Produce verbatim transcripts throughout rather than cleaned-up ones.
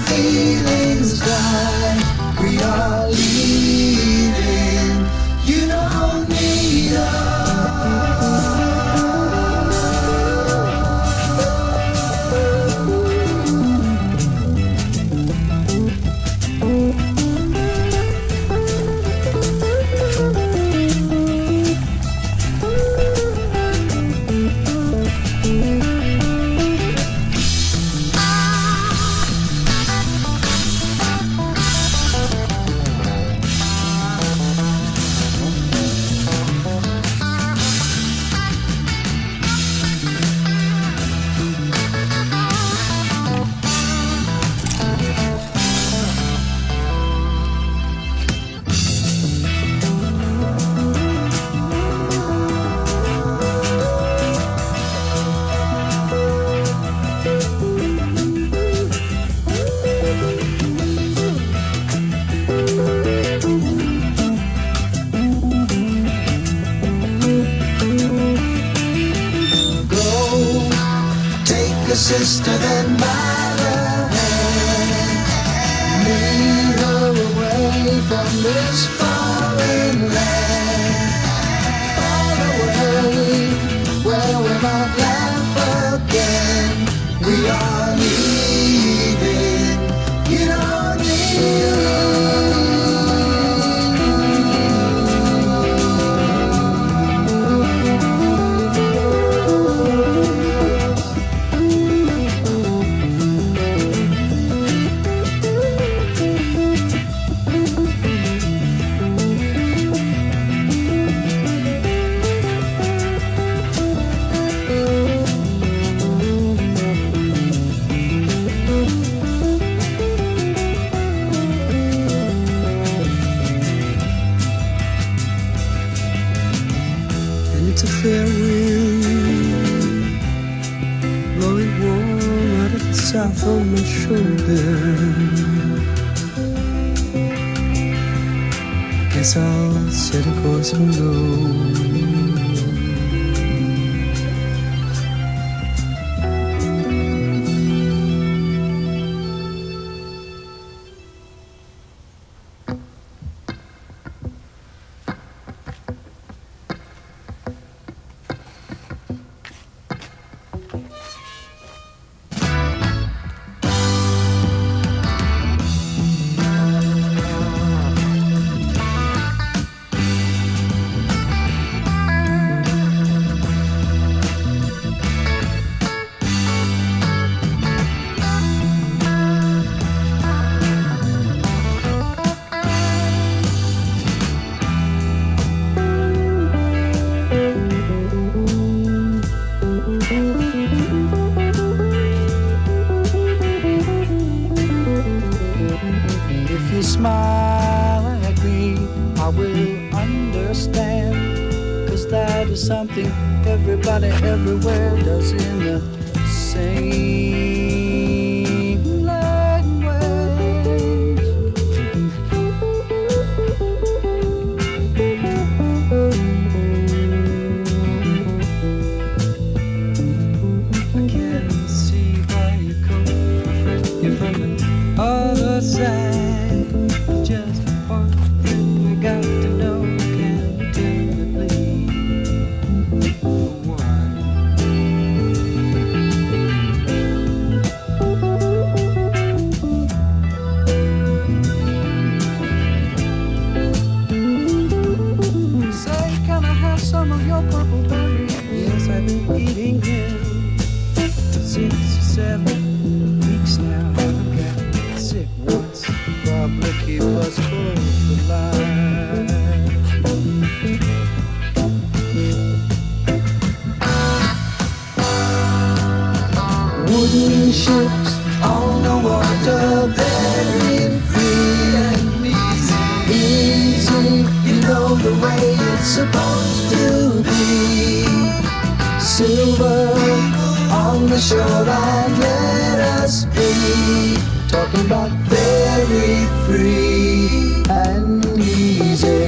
feelings die. We are leaving. You don't need us. Sister, then by the hand, lead her away from this foreign land, far away, where we might laugh again. We are leaving. You don't need It's a fair wind, blowing warm out of the south on my shoulder. Guess I'll set a course and go. Smile at me, I will understand, 'cause that is something everybody everywhere does in the same language. I can see why you come from, you're from the other side. Just one thing we got to know, can tell me please. One. Say, can I have some of your purple berry? Yes, I've been eating him for six or seven weeks now. I got sick once. Probably keep us close for life. wooden ships on the water, very free and easy. Easy, you know the way it's supposed to be. Silver on the shoreline, let us be. Talking about very free and easy.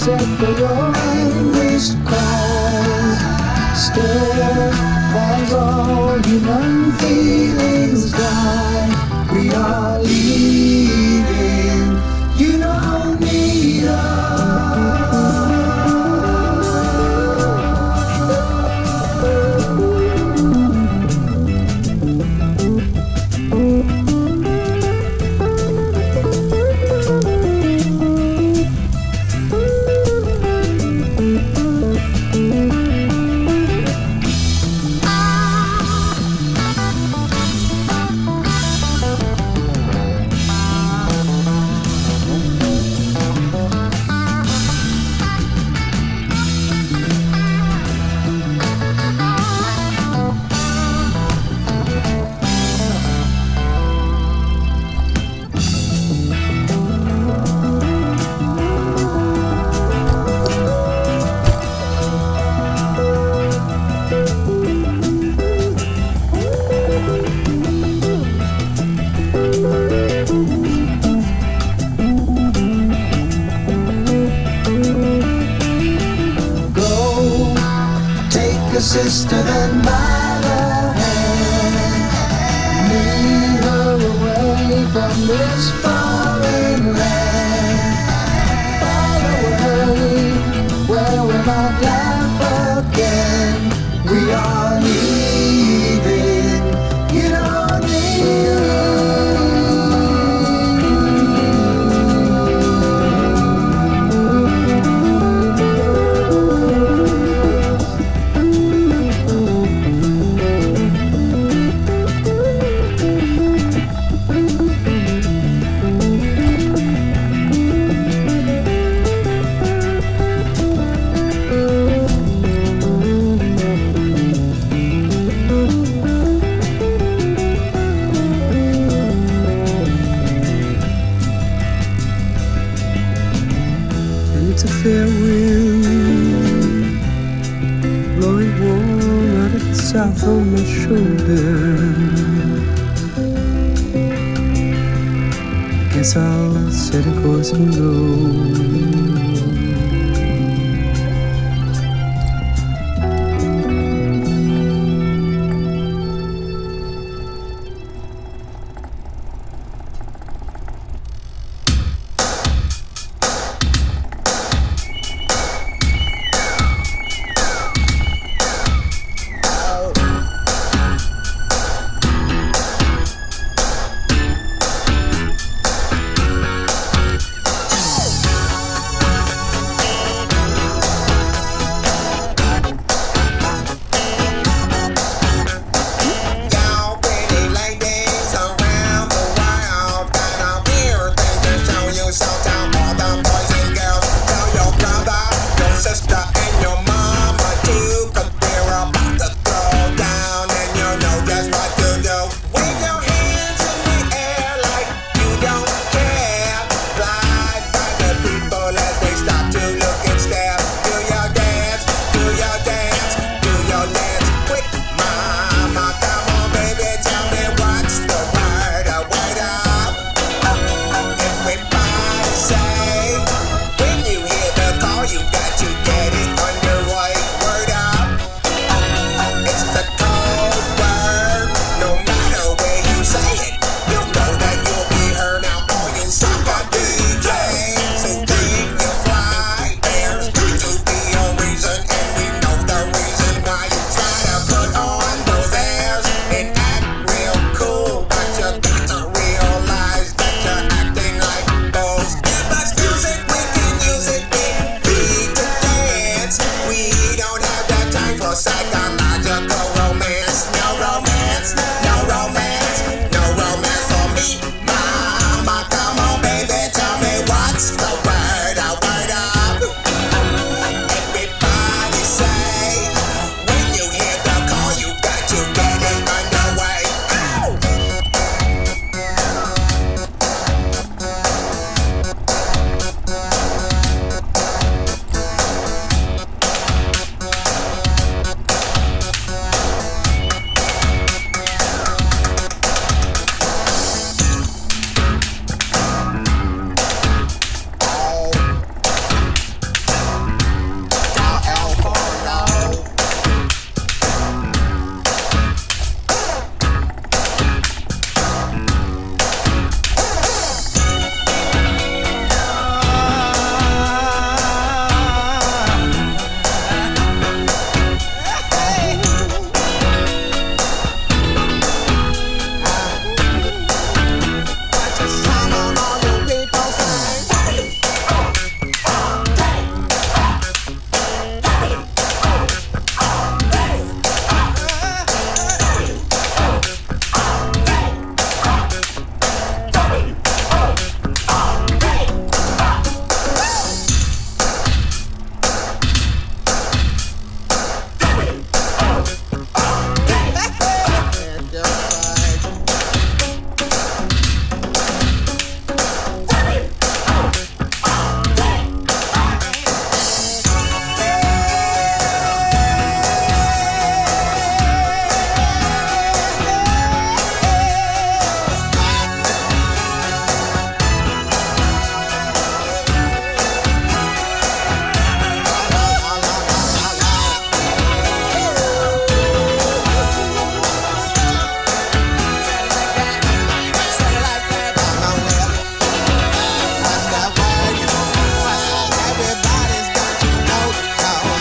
except for your anguished cries. Still, as all human feelings die, we are leaving. You don't need us. A sister then by the hand, lead her away from this foreign land, far away where we might laugh again. We are leaving, you don't need It's a fair wind blowing warm out of the south on my shoulder. Guess I'll set a course and go.